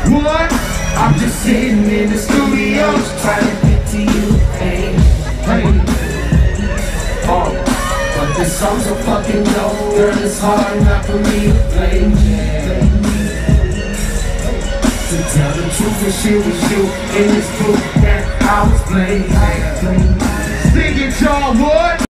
What? I'm just sitting in the studio trying to get to you, hey, hey. Oh, but this song's so fucking dope, girl, it's hard not for me to play, yeah. To tell the truth, and shit was you, and it's proof that I was playing. Sing it, y'all, what?